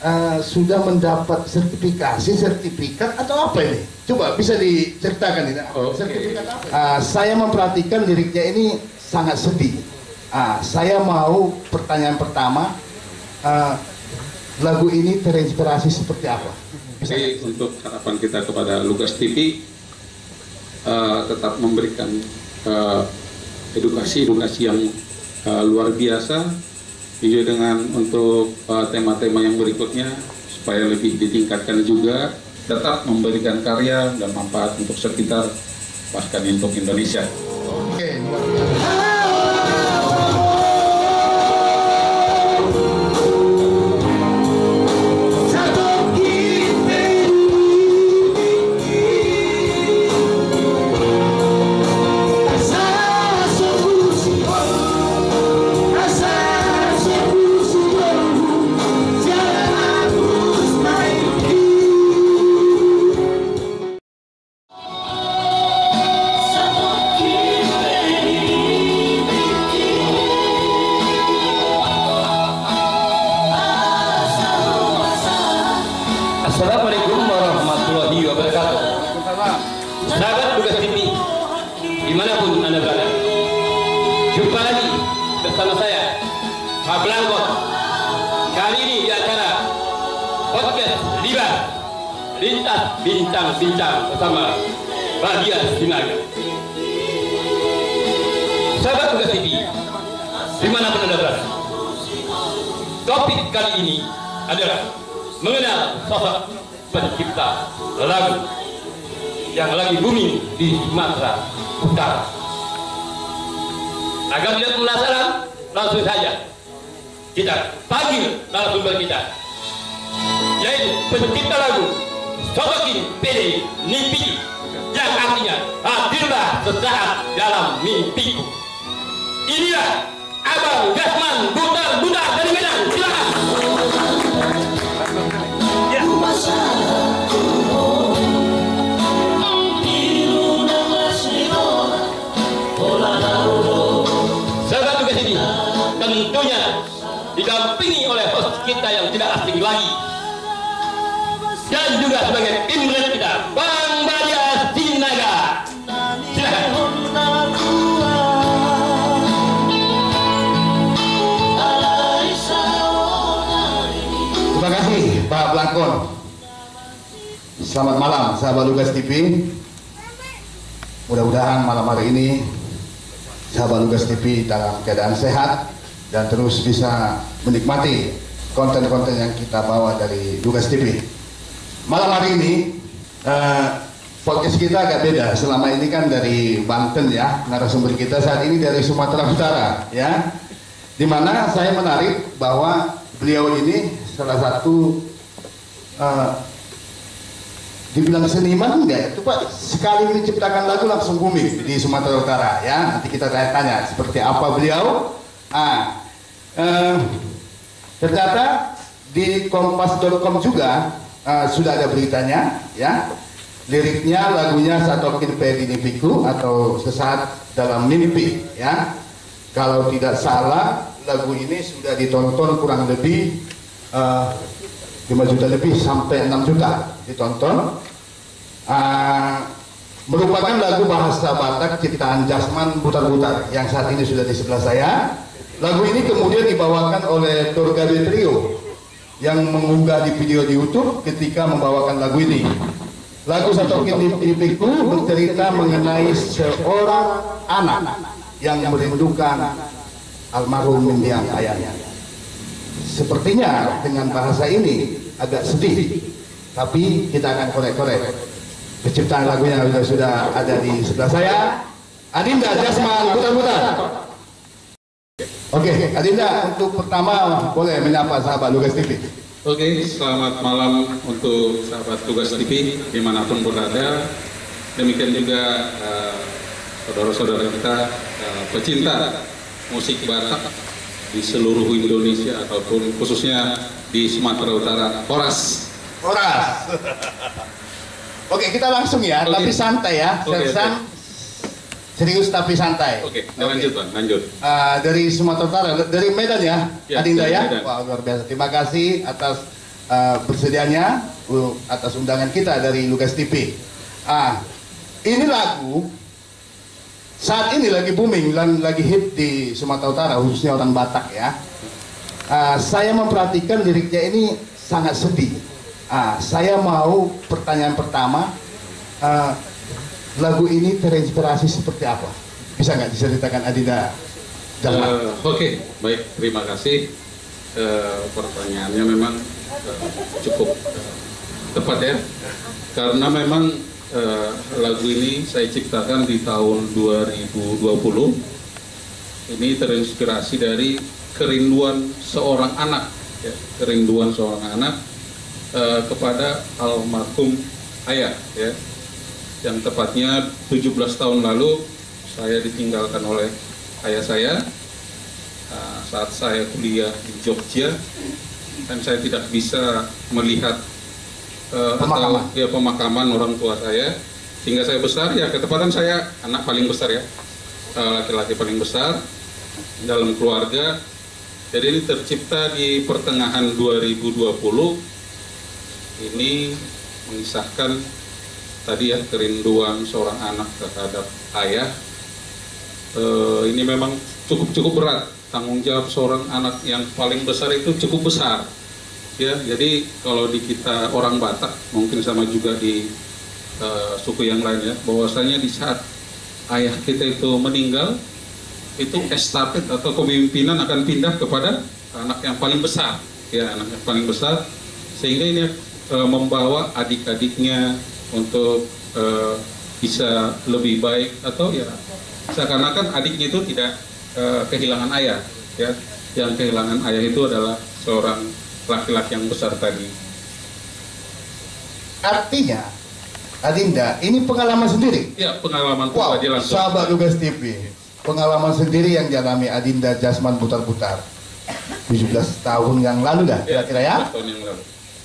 sudah mendapat sertifikat atau apa ini? Coba bisa diceritakan ini. Sertifikat apa? Saya memperhatikan liriknya ini sangat sedih. Saya mau pertanyaan pertama, lagu ini terinspirasi seperti apa? Jadi untuk harapan kita kepada Lugas TV tetap memberikan edukasi yang luar biasa, juga dengan untuk tema-tema yang berikutnya supaya lebih ditingkatkan juga, tetap memberikan karya dan manfaat untuk sekitar bahkan untuk Indonesia. Oke, luar biasa. Assalamualaikum warahmatullahi wabarakatuh. Sahabat Lugas TV, dimanapun Anda berada, jumpa lagi bersama saya, Pak Blangkon. Kali ini di acara podcast Libat Lintas Bincang-Bincang bersama Badia Sinaga. Sahabat Lugas TV, dimanapun Anda berada, topik kali ini adalah mengenal sosok pencipta lagu yang lagi booming di Sumatera Utara. Agar tidak penasaran, langsung saja kita panggil narasumber kita, yaitu pencipta lagu Sosokin Pede Nimpi, yang artinya hadirlah sesaat dalam mimpiku. Inilah Abang Jasman Butar dari Medan. Silakan. Sahabat Lugas ini tentunya didampingi oleh host kita yang tidak asing lagi dan juga sebagai imret kita, Bang Badia Sinaga. Silakan. Terima kasih Pak Blangkon. Selamat malam sahabat Lugas TV. Mudah-mudahan malam hari ini sahabat Lugas TV dalam keadaan sehat dan terus bisa menikmati konten-konten yang kita bawa dari Lugas TV. Malam hari ini podcast kita agak beda. Selama ini kan dari Banten ya, narasumber kita saat ini dari Sumatera Utara ya. Dimana saya menarik bahwa beliau ini salah satu dibilang seniman enggak, itu Pak, sekali menciptakan lagu langsung booming di Sumatera Utara ya. Nanti kita tanya seperti apa beliau. Ternyata di kompas.com juga sudah ada beritanya ya. Liriknya lagunya Sosokin Pede Nimpiku atau Sesaat Dalam Mimpi ya. Kalau tidak salah lagu ini sudah ditonton kurang lebih 5 juta lebih sampai 6 juta ditonton. Merupakan lagu bahasa Batak ciptaan Jasman Butar yang saat ini sudah di sebelah saya. Lagu ini kemudian dibawakan oleh Torgabe Trio yang mengunggah di video di YouTube ketika membawakan lagu ini. Lagu Sosokin Nimpiku bercerita mengenai seorang anak yang merindukan almarhum mendiang ayahnya. Sepertinya dengan bahasa ini agak sedih, tapi kita akan korek-korek. Penciptaan lagunya sudah ada di sebelah saya, Adinda Jasman Butar. Oke, Adinda, untuk pertama boleh menyapa sahabat Lugas TV. Oke, selamat malam untuk sahabat Lugas TV dimanapun berada. Demikian juga saudara-saudara kita pecinta musik Batak di seluruh Indonesia ataupun khususnya di Sumatera Utara. Oras. Oke, kita langsung ya, tapi santai ya. Serius tapi santai. Oke, lanjut Bang, lanjut. Dari Sumatera Utara, dari Medan ya, Adinda ya. Medan. Wah, luar biasa. Terima kasih atas bersedianya atas undangan kita dari Lugas TV. Ini lagu saat ini lagi booming dan lagi hit di Sumatera Utara, khususnya orang Batak ya. Saya memperhatikan liriknya ini sangat sedih. Saya mau pertanyaan pertama, lagu ini terinspirasi seperti apa? Bisa nggak diceritakan Adinda? Oke, baik, terima kasih. Pertanyaannya memang cukup tepat ya, karena memang lagu ini saya ciptakan di tahun 2020. Ini terinspirasi dari kerinduan seorang anak, ya, kerinduan seorang anak kepada almarhum ayah, ya, yang tepatnya 17 tahun lalu saya ditinggalkan oleh ayah saya saat saya kuliah di Jogja, dan saya tidak bisa melihat pemakaman orang tua saya sehingga saya besar, ya ketepatan saya anak paling besar ya, laki-laki paling besar dalam keluarga. Jadi ini tercipta di pertengahan 2020. Ini mengisahkan tadi ya, kerinduan seorang anak terhadap ayah. Ini memang cukup berat, tanggung jawab seorang anak yang paling besar itu cukup besar ya. Jadi kalau di kita orang Batak, mungkin sama juga di suku yang lain ya, bahwasanya di saat ayah kita itu meninggal, itu estafet atau kepemimpinan akan pindah kepada anak yang paling besar ya, anak yang paling besar, sehingga ini membawa adik-adiknya untuk bisa lebih baik, atau ya seakan-akan adiknya itu tidak kehilangan ayah ya, yang kehilangan ayah itu adalah seorang laki-laki yang besar tadi. Artinya Adinda, ini pengalaman sendiri? Ya, pengalaman pribadi langsung. Sahabat Lugas TV, pengalaman sendiri yang dialami Adinda Jasman Butar-Butar 17 tahun yang lalu dah kira-kira ya? 17 tahun yang lalu.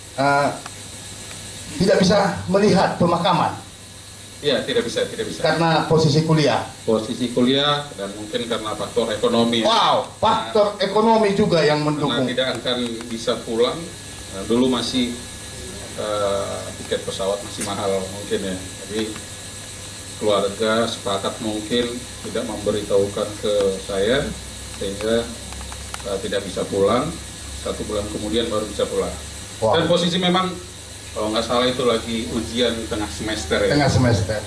Tidak bisa melihat pemakaman? Ya, tidak bisa. Karena posisi kuliah? Posisi kuliah, dan mungkin karena faktor ekonomi. Wow, faktor ekonomi juga yang mendukung. Karena tidak akan bisa pulang. Dulu masih tiket pesawat masih mahal mungkin ya. Jadi keluarga sepakat mungkin tidak memberitahukan ke saya, sehingga tidak bisa pulang. 1 bulan kemudian baru bisa pulang. Wow. Dan posisi memang kalau nggak salah itu lagi ujian tengah semester ya. Tengah semester.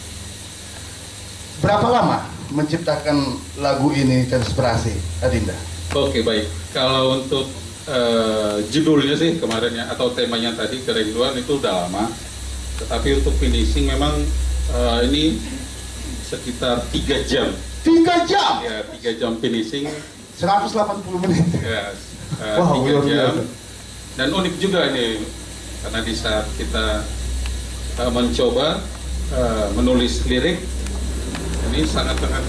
Berapa lama menciptakan lagu ini terinspirasi, Adinda? Oke, baik. Kalau untuk judulnya sih kemarin ya, atau temanya tadi kerinduan, itu udah lama. Tetapi untuk finishing memang ini sekitar 3 jam. 3 jam? Ya, 3 jam finishing. 180 menit. Ya, wow, 3 jam. Dan unik juga ini, karena di saat kita mencoba menulis lirik, ini sangat-sangat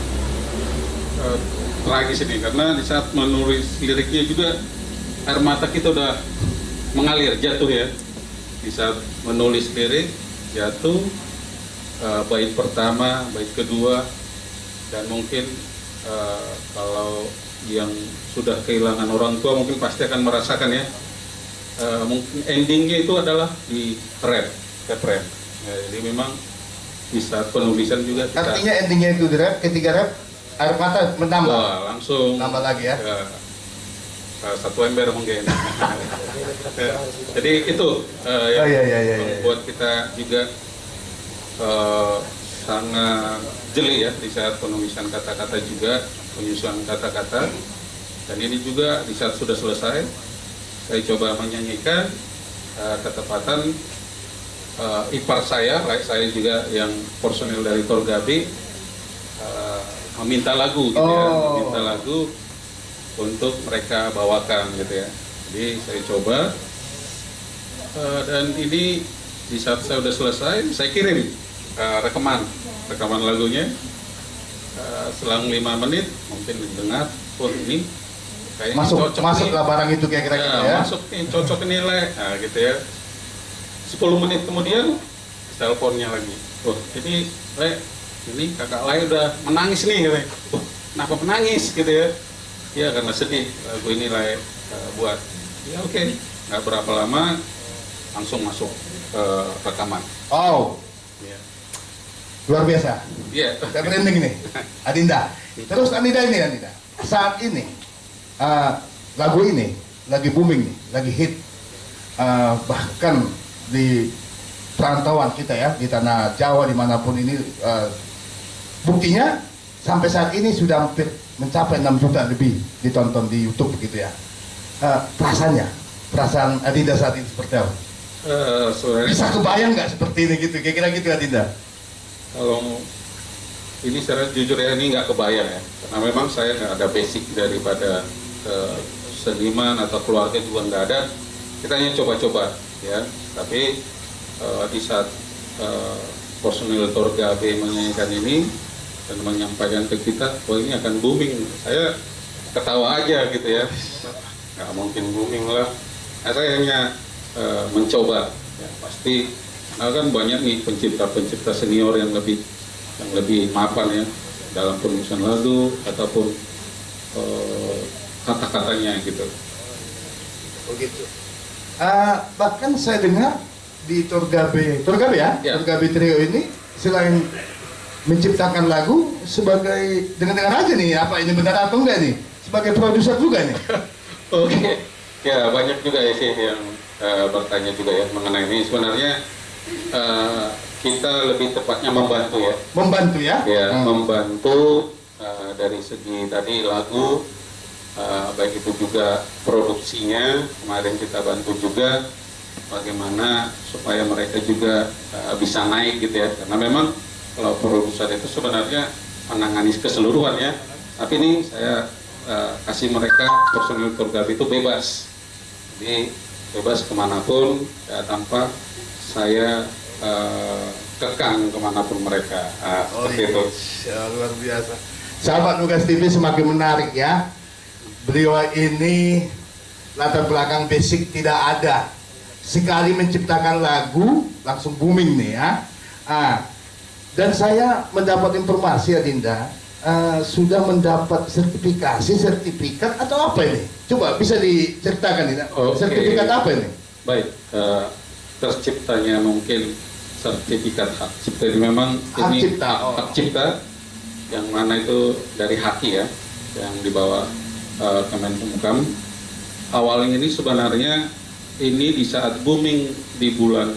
tragis ini, karena di saat menulis liriknya juga air mata kita udah mengalir, jatuh ya. Di saat menulis lirik, jatuh bait pertama, bait kedua, dan mungkin kalau yang sudah kehilangan orang tua mungkin pasti akan merasakan ya. Mungkin endingnya itu adalah di rap. Ya, jadi memang di saat penulisan juga kita, artinya endingnya itu di rap, ketika rap air mata menambah. Wah, langsung nambah lagi ya. 1 ember mungkin. Jadi itu yang membuat kita juga sangat jeli ya di saat penulisan kata-kata juga, penyusunan kata-kata. Dan ini juga di saat sudah selesai, saya coba menyanyikan, ketepatan ipar saya juga yang personil dari Torgabi meminta lagu gitu ya, meminta lagu untuk mereka bawakan gitu ya. Jadi saya coba, dan ini di saat saya udah selesai, saya kirim rekaman lagunya. Selang 5 menit mungkin didengar, ini kayaknya masuklah barang itu kira-kira ya. Masuk nih, cocok nilai, nah gitu ya. 10 menit kemudian teleponnya lagi, ini kakak Lai udah menangis nih gitu. Kenapa menangis gitu ya? Ya karena sedih lagu ini Lai buat. Ya oke. nggak berapa lama langsung masuk rekaman. Oh, Ya. luar biasa. Iya. Saya merinding nih, Adinda. Terus Adinda, saat ini lagu ini lagi booming nih, lagi hit. Bahkan di perantauan kita ya, di tanah Jawa dimanapun ini, buktinya sampai saat ini sudah hampir mencapai 6 juta lebih ditonton di YouTube begitu ya. Perasaan Adinda saat ini seperti apa? Bisa kebayang nggak seperti ini gitu, kira-kira gitu Adinda? Kalau ini secara jujur ya, ini nggak kebayang ya, karena memang saya nggak ada basic daripada seniman atau keluarga juga nggak ada. Kita hanya coba-coba ya, tapi di saat personil Torgabe menyanyikan ini dan menyampaikan ke kita, bahwa ini akan booming, saya ketawa aja gitu ya, nggak mungkin booming lah. Nah, saya hanya mencoba ya, pasti karena kan banyak nih pencipta senior yang lebih mapan ya dalam penulisan lagu ataupun kata-katanya gitu. Begitu. Bahkan saya dengar di Torgabe ya, Torgabe Trio ini selain menciptakan lagu sebagai dengar aja nih, apa ini benar atau enggak nih, sebagai produser juga nih. Oke. Ya, banyak juga ya sih yang bertanya juga ya mengenai ini. Sebenarnya kita lebih tepatnya membantu ya. Membantu ya? Ya, membantu dari segi tadi lagu, baik itu juga produksinya. Kemarin kita bantu juga bagaimana supaya mereka juga bisa naik gitu ya. Karena memang kalau produser itu sebenarnya menangani keseluruhan ya. Tapi ini saya kasih mereka personil Torgabe itu bebas. Jadi bebas kemanapun ya, tanpa saya kekang kemanapun mereka. Seperti itu. Ya, luar biasa. Sahabat Nugas TV semakin menarik ya. Beliau ini latar belakang basic tidak ada. Sekali menciptakan lagu langsung booming nih ya. Dan saya mendapat informasi Adinda, sudah mendapat sertifikat atau apa ini? Coba bisa diceritakan ini. Sertifikat apa ini? Baik, terciptanya mungkin sertifikat hak cipta. Ini memang hak ini cipta. Hak cipta yang mana itu dari HAKI ya, yang dibawa Kemenkumham. Awalnya ini sebenarnya ini di saat booming di bulan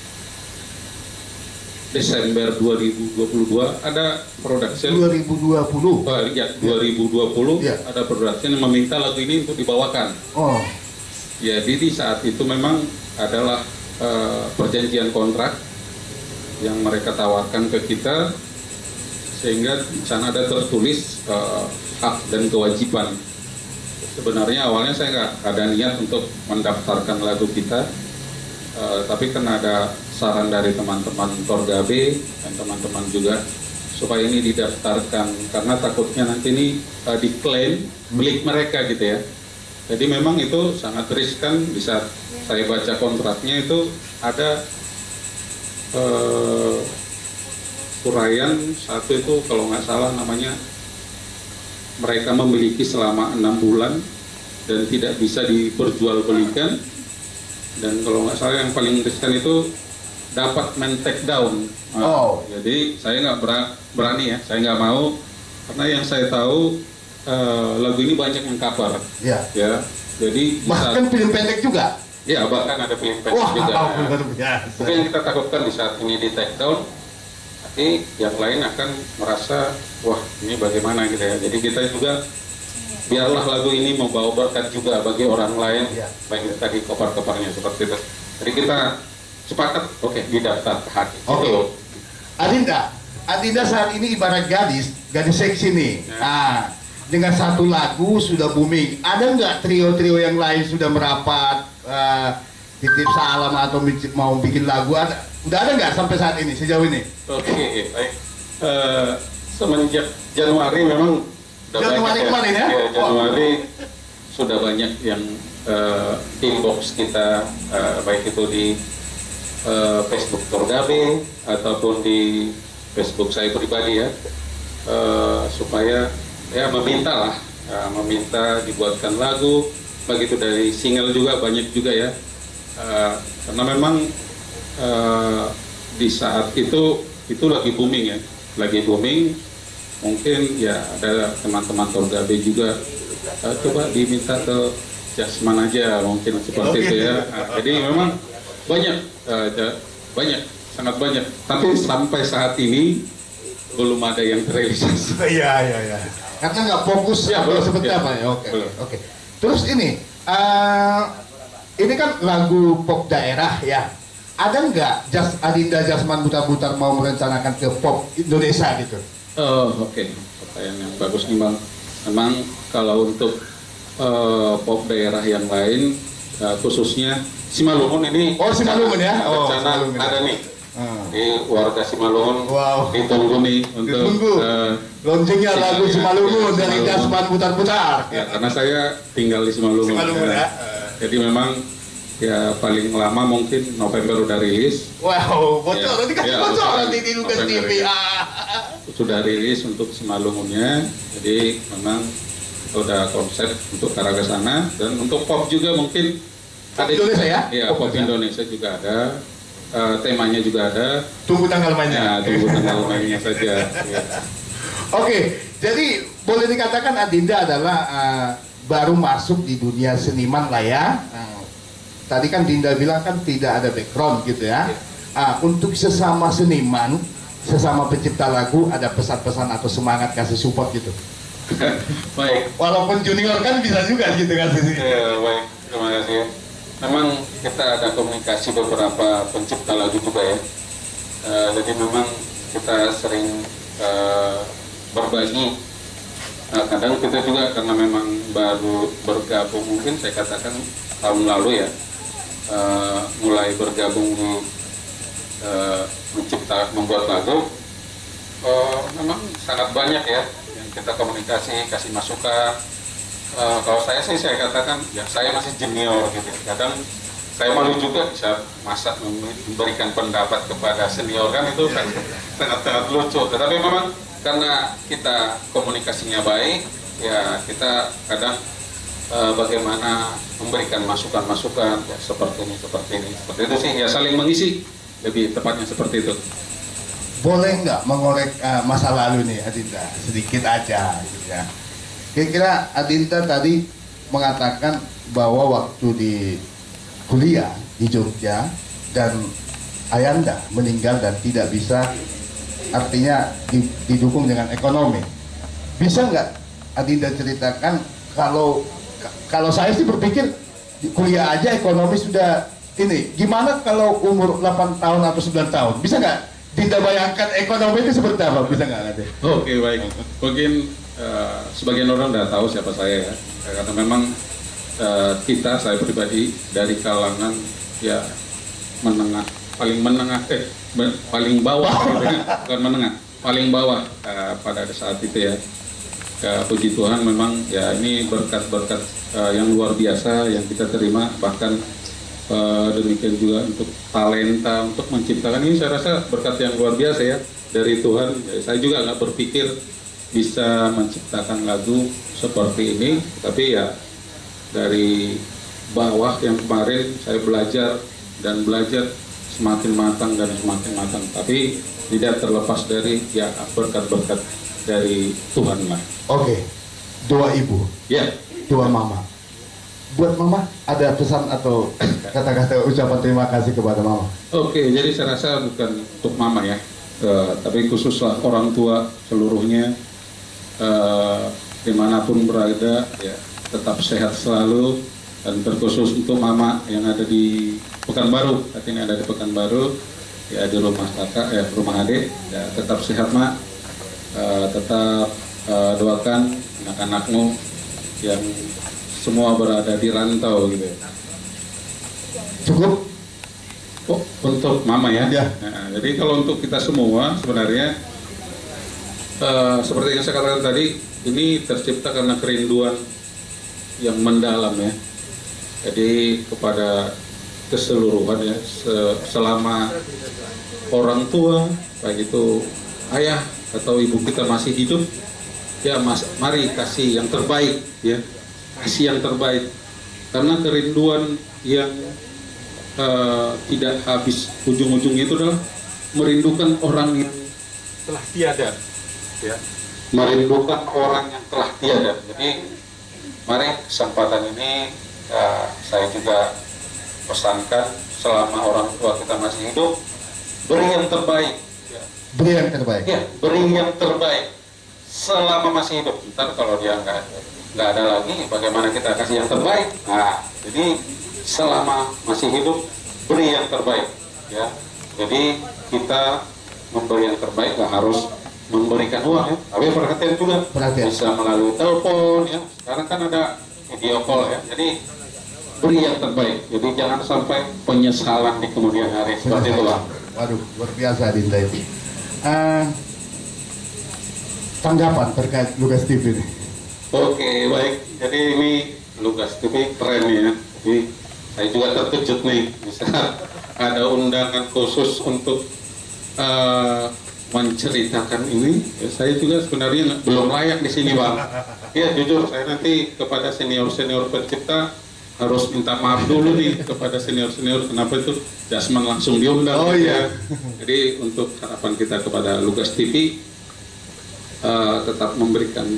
Desember 2022 ada production 2020. Ya, 2020 ya. Ada production yang meminta lagu ini untuk dibawakan. Oh. Jadi di saat itu memang adalah perjanjian kontrak yang mereka tawarkan ke kita, sehingga di sana ada tertulis hak dan kewajiban. Sebenarnya awalnya saya nggak ada niat untuk mendaftarkan lagu kita, tapi karena ada saran dari teman-teman Torgabe dan teman-teman juga supaya ini didaftarkan, karena takutnya nanti ini diklaim milik mereka gitu ya. Jadi memang itu sangat riskan. Di saat saya baca kontraknya itu ada uraian satu itu kalau nggak salah namanya mereka memiliki selama 6 bulan dan tidak bisa diperjualbelikan, dan kalau nggak salah yang paling riskan itu dapat take down. Jadi saya nggak berani ya, saya nggak mau, karena yang saya tahu lagu ini banyak yang cover. Ya. Jadi bahkan film pendek juga. Ya, bahkan ada film pendek juga. Mungkin yang kita takutkan di saat ini di take down, tapi yang lain akan merasa wah ini bagaimana gitu ya. Jadi kita juga biarlah lagu ini membawa berkat juga bagi orang lain, baik itu tadi cover-covernya seperti itu. Jadi kita sepakat, oke, didaftar ke HAKI. Oke. Adinda saat ini ibarat gadis seksi nih. Nah, dengan satu lagu sudah booming. Ada nggak trio-trio yang lain sudah merapat, titip salam atau mau bikin lagu? Udah ada nggak sampai saat ini, sejauh ini? Oke, baik. Semenjak Januari memang Januari kemarin ya? Januari sudah banyak yang inbox kita, baik itu di Facebook Torgabe ataupun di Facebook saya pribadi ya, supaya ya meminta dibuatkan lagu, begitu dari single juga banyak juga ya karena memang di saat itu lagi booming ya, lagi booming. Mungkin ya ada teman-teman Torgabe juga coba diminta ke Jasman aja, mungkin seperti itu ya. Jadi memang banyak, sangat banyak. Tapi sampai saat ini belum ada yang terrealisasi. Iya. Karena nggak fokus Ya, atau belum, seperti ya. apa ya? Oke. Belum. Oke. Terus ini kan lagu pop daerah ya. Ada nggak Adinda Jasman Butar-Butar mau merencanakan ke pop Indonesia gitu? Oh, oke. Pertanyaan yang bagus nih Bang. Memang kalau untuk pop daerah yang lain, khususnya Simalungun ini. Oh, Simalungun ya? Oh, rencana Simalungun. ada nih. Di warga Simalungun. Wow. Ditunggu nih untuk Ditunggu. Launchingnya lagu Simalungun dari Simalungun. Jasman Butar-Butar. Ya, karena saya tinggal di Simalungun. Simalungun ya. Jadi memang ya paling lama mungkin November udah rilis. Wow, bocor. Ya, Nanti kasih ya, bocor bocor. nanti di Lukas November TV. ya. Sudah rilis untuk Simalungunnya. Jadi memang udah konsep untuk ke arah sana, dan untuk pop juga mungkin Pop Indonesia ya? Iya, pop Indonesia juga ada. Temanya juga ada. Tunggu tanggal mainnya. Ya, tunggu tanggal mainnya saja. Ya. Oke, jadi boleh dikatakan Adinda adalah baru masuk di dunia seniman lah ya. Tadi kan Dinda bilang kan tidak ada background gitu ya. Untuk sesama seniman, sesama pencipta lagu, ada pesan-pesan atau semangat kasih support gitu. Baik. Walaupun junior kan bisa juga gitu kan. Ya, baik. Terima kasih. Memang kita ada komunikasi beberapa pencipta lagu juga ya. Jadi memang kita sering berbagi. Kadang kita juga karena memang baru bergabung, mungkin saya katakan tahun lalu ya, mulai bergabung di membuat lagu. Memang sangat banyak ya yang kita komunikasi, kasih masukan. Kalau saya sih saya katakan ya saya masih junior gitu. Kadang saya malu juga bisa memberikan pendapat kepada senior, kan itu sangat lucu. Tetapi memang karena kita komunikasinya baik, ya kita kadang bagaimana memberikan masukan-masukan ya, seperti ini seperti itu sih ya, saling mengisi, lebih tepatnya seperti itu. Boleh nggak mengorek masa lalu nih Adinda sedikit aja gitu ya. Kira-kira Adinda tadi mengatakan bahwa waktu di kuliah di Jogja dan Ayanda meninggal dan tidak bisa, artinya didukung dengan ekonomi. Bisa nggak Adinda ceritakan, kalau saya sih berpikir kuliah aja ekonomi sudah ini, gimana kalau umur 8 tahun atau 9 tahun? Bisa nggak Dinda bayangkan ekonomi itu seperti apa? Bisa nggak nanti? Oke, baik. Mungkin sebagian orang udah tahu siapa saya ya, karena memang saya pribadi dari kalangan ya menengah, paling bawah gitu ya, bukan menengah, paling bawah pada saat itu ya. Puji Tuhan memang ya ini berkat-berkat yang luar biasa yang kita terima, bahkan demikian juga untuk talenta untuk menciptakan ini, saya rasa berkat yang luar biasa ya dari Tuhan. Ya, saya juga nggak berpikir bisa menciptakan lagu seperti ini, tapi ya dari bawah yang kemarin saya belajar semakin matang, tapi tidak terlepas dari ya berkat-berkat dari Tuhan lah. Oke, doa ibu, Ya, doa mama. Buat mama ada pesan atau kata-kata ucapan terima kasih kepada mama? oke. Jadi saya rasa bukan untuk mama ya, tapi khususlah orang tua seluruhnya, dimanapun berada ya tetap sehat selalu, dan terkhusus untuk mama yang ada di Pekanbaru, saat ini ada di Pekanbaru ya, di rumah kakak ya, rumah adik ya, tetap sehat mak. Tetap doakan anak-anakmu yang semua berada di rantau gitu. Cukup? Oh, untuk mama ya. Ya. Nah, jadi kalau untuk kita semua sebenarnya seperti yang saya katakan tadi, ini tercipta karena kerinduan yang mendalam ya. Jadi kepada keseluruhan ya, selama orang tua, baik itu ayah atau ibu kita masih hidup, ya mari kasih yang terbaik ya, kasih yang terbaik, karena kerinduan yang tidak habis, ujung-ujungnya itu adalah merindukan orang yang telah tiada, ya, merindukan orang yang telah tiada. Jadi mari kesempatan ini saya juga pesankan, selama orang tua kita masih hidup, beri yang terbaik, ya. Beri yang terbaik. Ya, beri yang terbaik selama masih hidup. Ntar kalau dia nggak ada lagi, bagaimana kita kasih yang terbaik? Nah, jadi selama masih hidup, beri yang terbaik, ya. Jadi kita memberi yang terbaik, nggak harus memberikan uang, ya. Tapi perhatian juga, bisa melalui telepon, ya. Sekarang kan ada video call, ya. Jadi beri yang terbaik. Jadi jangan sampai penyesalan di kemudian hari. Seperti itu, Pak. Waduh, luar biasa Adinda ini. Tanggapan terkait Lugas TV ini? Oke, baik. Jadi ini Lugas TV keren ya. Jadi saya juga terkejut nih, bisa ada undangan khusus untuk menceritakan ini. Ya, saya juga sebenarnya belum layak di sini, Bang. Ya, jujur saya nanti kepada senior-senior pencipta harus minta maaf dulu nih kepada senior-senior, kenapa itu Jasman langsung diundang. Oh iya. Jadi untuk harapan kita kepada Lugas TV, tetap memberikan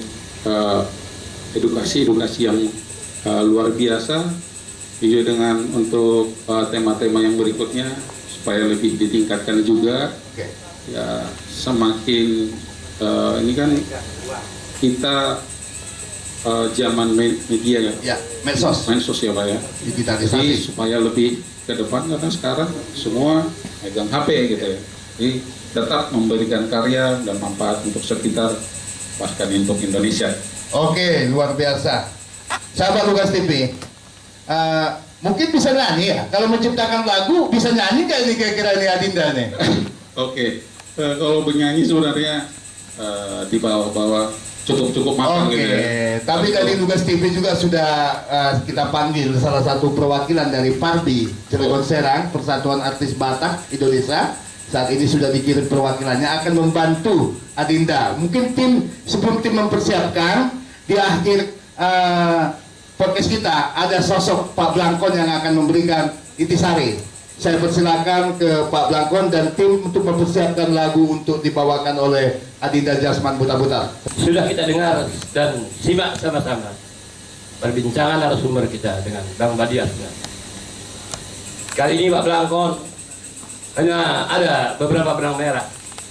edukasi yang luar biasa, juga dengan untuk tema-tema yang berikutnya supaya lebih ditingkatkan juga. Ya, semakin ini kan kita zaman media ya, medsos ya Pak ya. Digitalisasi. Jadi supaya lebih ke depan, karena sekarang semua megang HP gitu ya. Jadi tetap memberikan karya dan manfaat untuk sekitar, bahkan untuk Indonesia. Oke, luar biasa. Sahabat Lugas TV, mungkin bisa nyanyi ya? Kalau menciptakan lagu bisa nyanyi nggak ini kira-kira ini Adinda nih? Oke, kalau bernyanyi sebenarnya di bawah-bawah cukup makan gitu ya. Tapi dari Lugas TV juga sudah kita panggil salah satu perwakilan dari Parbi Cilegon Serang, Persatuan Artis Batak Indonesia. Saat ini sudah dikirim perwakilannya akan membantu Adinda. Mungkin sebelum tim mempersiapkan, di akhir podcast kita ada sosok Pak Blangkon yang akan memberikan intisari. Saya persilakan ke Pak Blangkon dan tim untuk mempersiapkan lagu untuk dibawakan oleh Adinda Jasman Buta-Buta. Sudah kita dengar dan simak sama-sama perbincangan narasumber kita dengan Bang Badias. Kali ini Pak Blangkon hanya ada beberapa benang merah.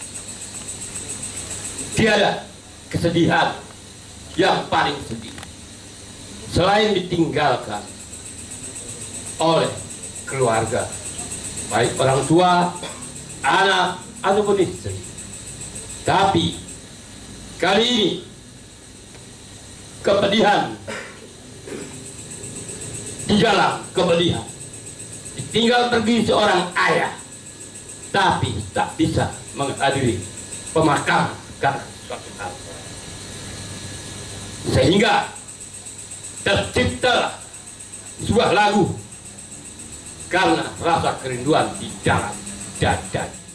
Tiada kesedihan yang paling sedih selain ditinggalkan oleh keluarga, baik orang tua, anak, ataupun istri. Tapi kali ini kepedihan di dalam kepedihan, ditinggal pergi seorang ayah, tapi tak bisa menghadiri pemakaman karena suatu hal, sehingga tercipta sebuah lagu karena rasa kerinduan di dalam dada.